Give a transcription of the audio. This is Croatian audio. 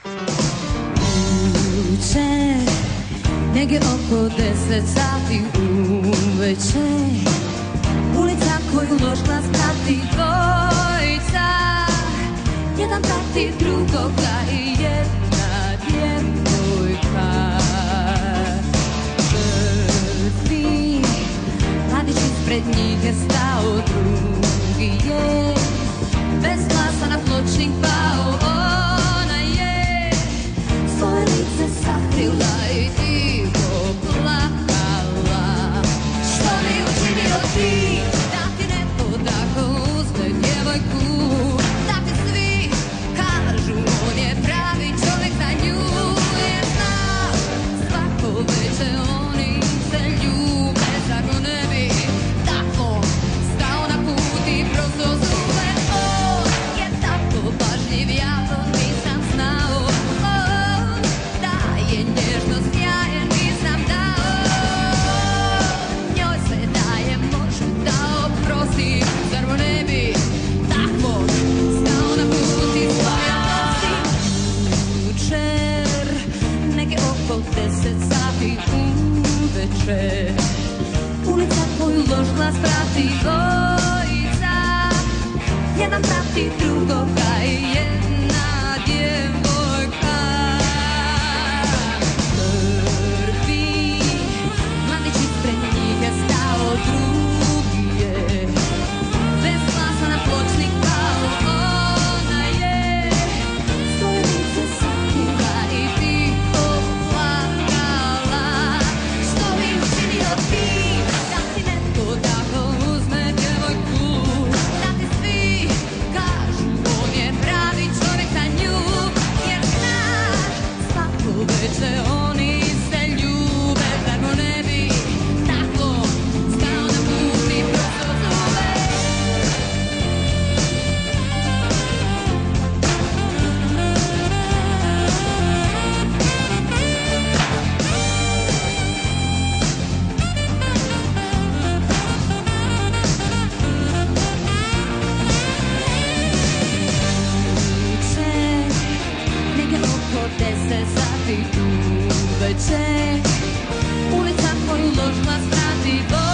Jučer, negdje oko 10 sati uveče, ulica koju loš glas prati dvojica, jedan prati drugoga i jedna djevojka. Prvi mladić ispred njih je stao, drugi je bez glasa na pločnik pao. Ona je svoje lice sakrila i tiho plakala. Što bi učinio ti da ti neko tako uzme djevojku, da ti svi kažu on je pravi čovjek za nju, jer zna svako večer oni se ljube. Zar ne bi tako stao na put i prosto zube? On je tako pažljiv, ja to nisam znao. On daje nježnost, ja je nisam dao. Njoj sve daje moć da oprosti. Zar mu ne bi tako stao na put i svoje nosi? Jučer, neke oko 10 sati uveče, ulica koju loš glas prati dvojica, jedan prati drugoga i jedna djevojka. Prvi mladić ispred njih je stao, drugi je bez glasa na pločnik pao. Ona je svoje lice sakrila i tiho plakala. Što bi učinio ti da ti netko tako uzme djevojku, da ti svi kažu on je pravi čovjek za nju, jer znaš svako večer oni se ljube. Zar mu ne bi tako stao na put i prosto zube? Jučer, negdje oko 10 sati uveče, ulica koju loš glas prati.